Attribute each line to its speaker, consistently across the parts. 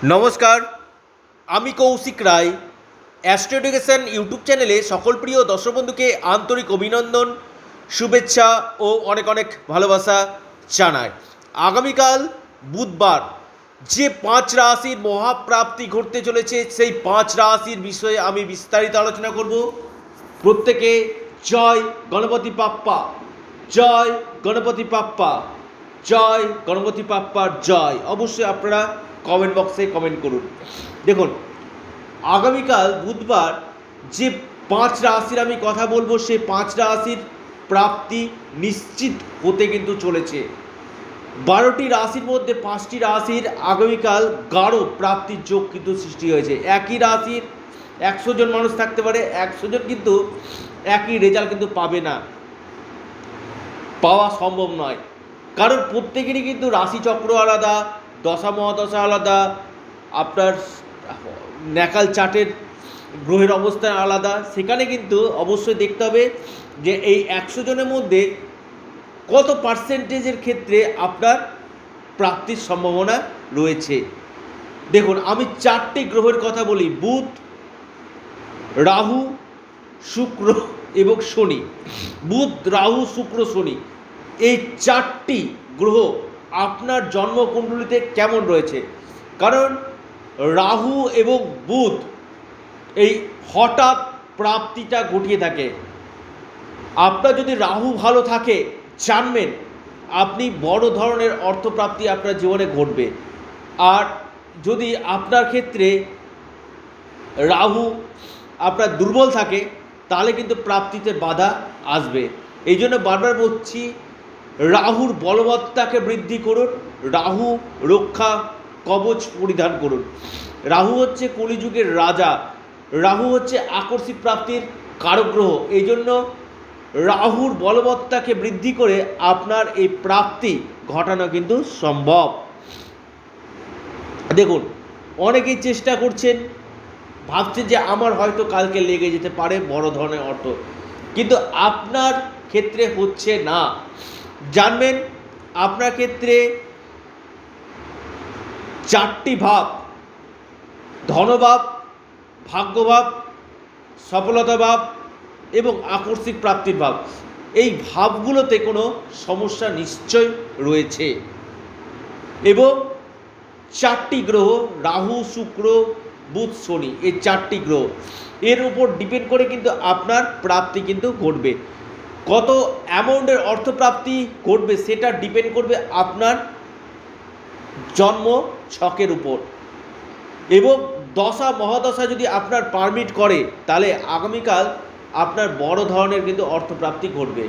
Speaker 1: নমস্কার, আমি Koushik Roy. Astro Education YouTube চ্যানেলে সকল প্রিয় দর্শক বন্ধুকে আন্তরিক অভিনন্দন, শুভেচ্ছা ও অনেক অনেক ভালোবাসা জানাই। আগামীকাল বুধবার যে 5 রাশির মহাপ্রাপ্তি ঘটতে চলেছে, সেই 5 রাশির বিষয়ে আমি বিস্তারিত আলোচনা করব। প্রত্যেকে জয় গণপতি বাপ্পা, জয় গণপতি বাপ্পা, জয় গণপতি বাপ্পার জয়। অবশ্যই আপনারা কমেন্ট বক্সে কমেন্ট করুন। দেখুন, আগামীকাল বুধবার যে 5 রাশির আমি কথা বলবো, সেই 5 রাশির প্রাপ্তি নিশ্চিত হতে কিন্তু চলেছে। 12টি রাশির মধ্যে 5টি রাশির আগামীকাল গাঢ় প্রাপ্তির যোগ কিন্তু সৃষ্টি হয়েছে। একই রাশির 100 জন মানুষ থাকতে পারে, 100 জন কিন্তু একই রেজাল্ট কিন্তু পাবে না, পাওয়া সম্ভব নয়। কারণ প্রত্যেকেরই কিন্তু রাশিচক্র আলাদা, দশা মহাদশা আলাদা, আপনার ন্যাকাল চার্টের গ্রহের অবস্থান আলাদা। সেখানে কিন্তু অবশ্যই দেখতে হবে যে এই 100 জনের মধ্যে কত পার্সেন্টেজের ক্ষেত্রে আপনার প্রাপ্তির সম্ভাবনা রয়েছে। দেখুন, আমি 4টি গ্রহের কথা বলি: বুধ, রাহু, শুক্র এবং শনি। বুধ, রাহু, শুক্র, শনি, এই 4টি গ্রহ আপনার জন্মকুণ্ডলিতে কেমন রয়েছে। কারণ রাহু এবং বুধ এই হঠাৎ প্রাপ্তিটা ঘটিয়ে থাকে। আপনার যদি রাহু ভালো থাকে, জানবেন আপনি বড় ধরনের অর্থপ্রাপ্তি আপনার জীবনে ঘটবে। আর যদি আপনার ক্ষেত্রে রাহু আপনার দুর্বল থাকে, তাহলে কিন্তু প্রাপ্তিতে বাধা আসবে। এই জন্য বারবার বলছি, রাহুর বলবত্তাকে বৃদ্ধি করুন, রাহু রক্ষা কবচ পরিধান করুন। রাহু হচ্ছে কলিযুগের রাজা, রাহু হচ্ছে আকস্মিক প্রাপ্তির কারক গ্রহ। এই জন্য রাহুর বলবত্তাকে বৃদ্ধি করে আপনার এই প্রাপ্তি ঘটানো কিন্তু সম্ভব। দেখুন, অনেকেই চেষ্টা করছেন, ভাবছেন যে আমার হয়তো কালকে লেগে যেতে পারে বড় ধরনের অর্থ, কিন্তু আপনার ক্ষেত্রে হচ্ছে না। জানবেন আপনার ক্ষেত্রে 4টি ভাব: ধনভাব, ভাগ্যভাব, সফলতা ভাব এবং আকস্মিক প্রাপ্তির ভাব। এই ভাবগুলোতে কোনো সমস্যা নিশ্চয় রয়েছে। এবং 4টি গ্রহ, রাহু, শুক্র, বুধ, শনি, এই 4টি গ্রহ এর উপর ডিপেন্ড করে কিন্তু আপনার প্রাপ্তি কিন্তু ঘটবে। কত অ্যামাউন্টের অর্থপ্রাপ্তি ঘটবে সেটা ডিপেন্ড করবে আপনার জন্ম ছকের উপর। এবং দশা মহাদশা যদি আপনার পারমিট করে, তাহলে আগামীকাল আপনার বড় ধরনের কিন্তু অর্থপ্রাপ্তি ঘটবে।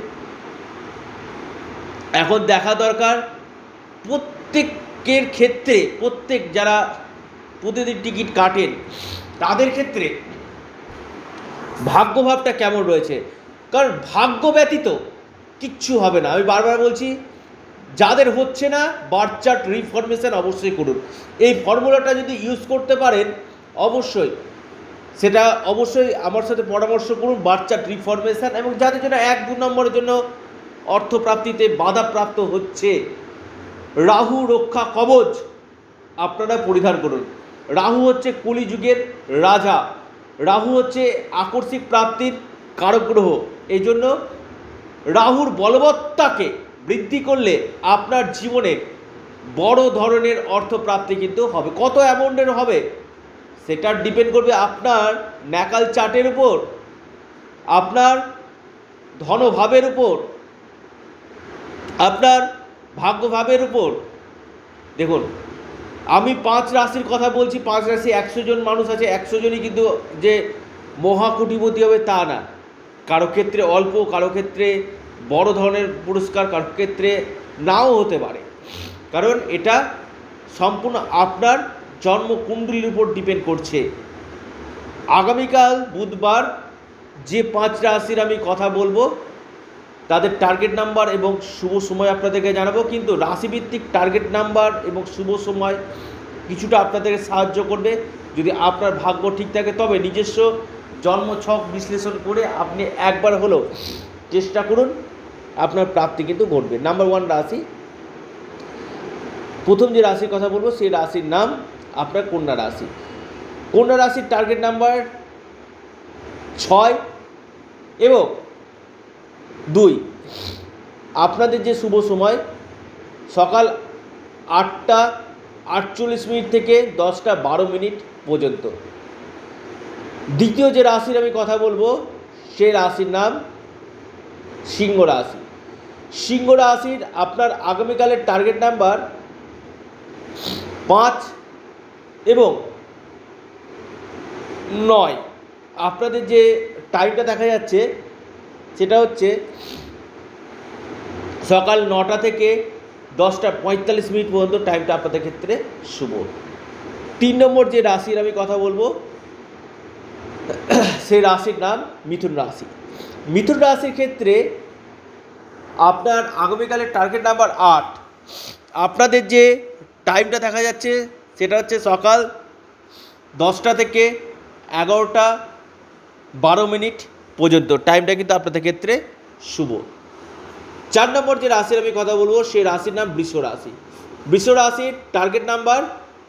Speaker 1: এখন দেখা দরকার প্রত্যেকের ক্ষেত্রে, প্রত্যেক যারা প্রতিদিন টিকিট কাটেন তাদের ক্ষেত্রে ভাগ্যভাবটা কেমন রয়েছে। কারণ ভাগ্য ব্যতীত কিচ্ছু হবে না। আমি বারবার বলছি, যাদের হচ্ছে না বার্থ চার্ট রিফরমেশন অবশ্যই করুন। এই ফর্মুলাটা যদি ইউজ করতে পারেন, অবশ্যই সেটা অবশ্যই আমার সাথে পরামর্শ করুন, বার্থ চার্ট রিফরমেশন। এবং যাদের জন্য 1-2 নম্বরের জন্য অর্থপ্রাপ্তিতে বাধাপ্রাপ্ত হচ্ছে, রাহু রক্ষা কবচ আপনারা পরিধান করুন। রাহু হচ্ছে কলিযুগের রাজা, রাহু হচ্ছে আকস্মিক প্রাপ্তির কারক গ্রহ। এই জন্য রাহুর বলবত্তাকে বৃদ্ধি করলে আপনার জীবনে বড় ধরনের অর্থপ্রাপ্তি কিন্তু হবে। কত অ্যামাউন্টের হবে সেটা ডিপেন্ড করবে আপনার ন্যাকাল চার্টের উপর, আপনার ধনভাবের উপর, আপনার ভাগ্যভাবের উপর। দেখুন, আমি 5 রাশির কথা বলছি। 5 রাশি 100 জন মানুষ আছে, 100 জনই কিন্তু যে মহাকুটিপতি হবে তা না। কারো ক্ষেত্রে অল্প, কারো ক্ষেত্রে বড় ধরনের পুরস্কার, কারো ক্ষেত্রে নাও হতে পারে। কারণ এটা সম্পূর্ণ আপনার জন্মকুণ্ডলীর উপর ডিপেন্ড করছে। আগামীকাল বুধবার যে 5 রাশির আমি কথা বলবো, তাদের টার্গেট নাম্বার এবং শুভ সময় আপনাদেরকে জানাবো। কিন্তু রাশিভিত্তিক টার্গেট নাম্বার এবং শুভ সময় কিছুটা আপনাদেরকে সাহায্য করবে। যদি আপনার ভাগ্য ঠিক থাকে, তবে নিজস্ব জন্মছক বিশ্লেষণ করে আপনি একবার হলেও চেষ্টা করুন, আপনার প্রাপ্তি কিন্তু ঘটবে। নাম্বার 1 রাশি, প্রথম যে রাশির কথা বলবো সেই রাশির নাম আপনার কন্যা রাশি। কন্যা রাশির টার্গেট নাম্বার 6 এবং 2। আপনাদের যে শুভ সময় সকাল 8টা 48 মিনিট থেকে 10টা 12 মিনিট পর্যন্ত। দ্বিতীয় যে রাশির আমি কথা বলবো সেই রাশির নাম সিংহ রাশি। সিংহ রাশির আপনার আগামীকালের টার্গেট নাম্বার 5 এবং 9। আপনাদের যে টাইমটা দেখা যাচ্ছে সেটা হচ্ছে সকাল 9টা থেকে 10টা 45 মিনিট পর্যন্ত টাইমটা আপনাদের ক্ষেত্রে শুভ। 3 নম্বর যে রাশির আমি কথা বলবো সেই রাশির নাম মিথুন রাশি। মিথুন রাশির ক্ষেত্রে আপনার আগামীকালের টার্গেট নাম্বার 8। আপনাদের যে টাইমটা দেখা যাচ্ছে সেটা হচ্ছে সকাল 10টা থেকে 11টা 12 মিনিট পর্যন্ত টাইমটা কিন্তু আপনাদের ক্ষেত্রে শুভ। 4 নম্বর যে রাশির আমি কথা বলবো সেই রাশির নাম বৃষ রাশি। বৃষ রাশির টার্গেট নাম্বার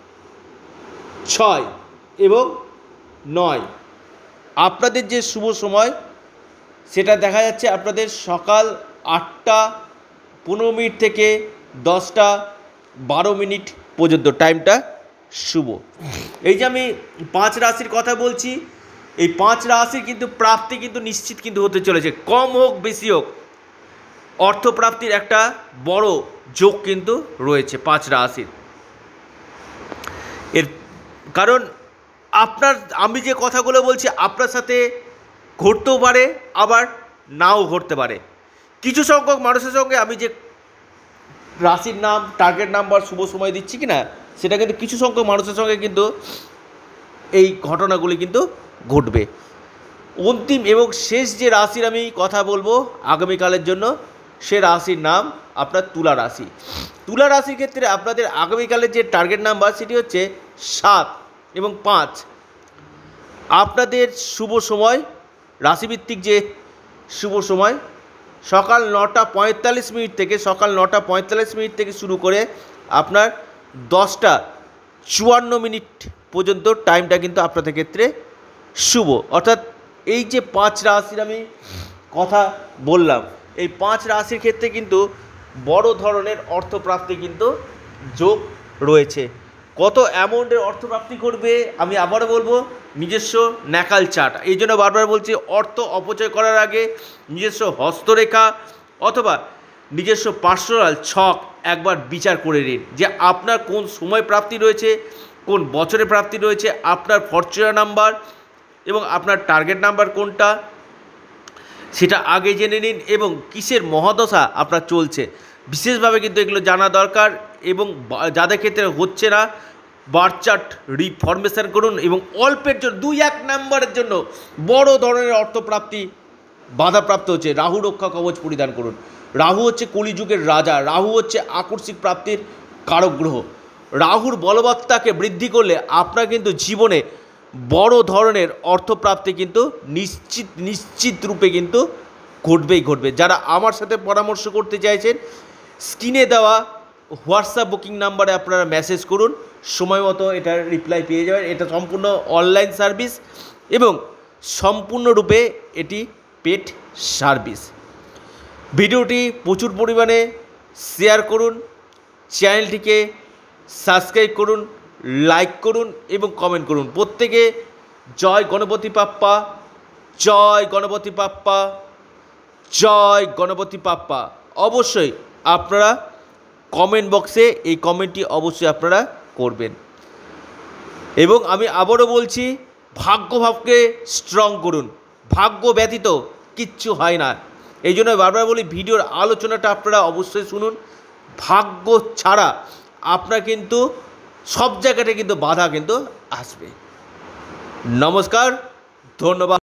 Speaker 1: 6 এবং 9। আপনাদের যে শুভ সময় সেটা দেখা যাচ্ছে আপনাদের সকাল 8টা 15 মিনিট থেকে 10টা 12 মিনিট পর্যন্ত টাইমটা শুভ। এই যে আমি 5 রাশির কথা বলছি, এই 5 রাশির কিন্তু প্রাপ্তি কিন্তু নিশ্চিত কিন্তু হতে চলেছে, কম হোক বেশি হোক অর্থপ্রাপ্তির একটা বড় যোগ কিন্তু রয়েছে 5 রাশির। এর কারণ আপনার আমি যে কথাগুলো বলছি আপনার সাথে ঘটতেও পারে আবার নাও ঘটতে পারে। কিছু সংখ্যক মানুষের সঙ্গে আমি যে রাশির নাম টার্গেট নাম্বার শুভ সময় দিচ্ছি কি না সেটা কিন্তু কিছু সংখ্যক মানুষের সঙ্গে কিন্তু এই ঘটনাগুলি কিন্তু ঘটবে। অন্তিম এবং শেষ যে রাশির আমি কথা বলবো আগামীকালের জন্য সে রাশির নাম আপনার তুলা রাশি। তুলা রাশির ক্ষেত্রে আপনাদের আগামীকালের যে টার্গেট নাম্বার সেটি হচ্ছে 7 এবং 5। আপনাদের শুভ সময় রাশিভিত্তিক যে শুভ সময় সকাল 9টা 45 মিনিট থেকে শুরু করে আপনার 10টা 54 মিনিট পর্যন্ত টাইমটা কিন্তু আপনাদের ক্ষেত্রে শুভ। অর্থাৎ এই যে 5 রাশির আমি কথা বললাম এই 5 রাশির ক্ষেত্রে কিন্তু বড় ধরনের অর্থপ্রাপ্তি কিন্তু যোগ রয়েছে। কত অ্যামাউন্টের অর্থপ্রাপ্তি করবে আমি আবারও বলবো নিজস্ব ন্যাকাল চার্ট। এই জন্য বারবার বলছি অর্থ অপচয় করার আগে নিজস্ব হস্তরেখা অথবা নিজস্ব পার্সোনাল ছক একবার বিচার করে নিন যে আপনার কোন সময় প্রাপ্তি রয়েছে, কোন বছরে প্রাপ্তি রয়েছে, আপনার ফরচুনার নাম্বার এবং আপনার টার্গেট নাম্বার কোনটা সেটা আগে জেনে নিন এবং কিসের মহাদশা আপনার চলছে বিশেষভাবে কিন্তু এগুলো জানা দরকার। এবং যাদের ক্ষেত্রে হচ্ছে না বার্থ চার্ট রিফরমেশন করুন এবং অল্পের জন্য 2-1 নাম্বারের জন্য বড় ধরনের অর্থপ্রাপ্তি বাধাপ্রাপ্ত হচ্ছে রাহু রক্ষা কবচ পরিধান করুন। রাহু হচ্ছে কলিযুগের রাজা, রাহু হচ্ছে আকস্মিক প্রাপ্তির কারক গ্রহ। রাহুর বলবত্তাকে বৃদ্ধি করলে আপনার কিন্তু জীবনে বড় ধরনের অর্থপ্রাপ্তি কিন্তু নিশ্চিত রূপে কিন্তু ঘটবে। যারা আমার সাথে পরামর্শ করতে চাইছেন স্ক্রিনে দেওয়া হোয়াটসঅ্যাপ বুকিং নাম্বারে আপনারা মেসেজ করুন, সময় মতো এটার রিপ্লাই পেয়ে যাবেন। এটা সম্পূর্ণ অনলাইন সার্ভিস এবং সম্পূর্ণরূপে এটি পেড সার্ভিস। ভিডিওটি প্রচুর পরিমাণে শেয়ার করুন, চ্যানেলটিকে সাবস্ক্রাইব করুন, লাইক করুন এবং কমেন্ট করুন। প্রত্যেকে জয় গণপতি বাপ্পা, জয় গণপতি বাপ্পা, জয় গণপতি বাপ্পা। অবশ্যই আপনারা কমেন্ট বক্সে এই কমেন্টটি অবশ্যই আপনারা করবেন। এবং আমি আবারও বলছি ভাগ্যভাবকে স্ট্রং করুন, ভাগ্য ব্যতীত কিচ্ছু হয় না। এই জন্য বারবার বলি ভিডিওর আলোচনাটা আপনারা অবশ্যই শুনুন। ভাগ্য ছাড়া আপনার কিন্তু সব জায়গাতে কিন্তু বাধা কিন্তু আসবে। নমস্কার, ধন্যবাদ।